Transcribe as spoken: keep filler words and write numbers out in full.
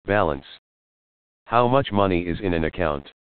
Balance. How much money is in an account?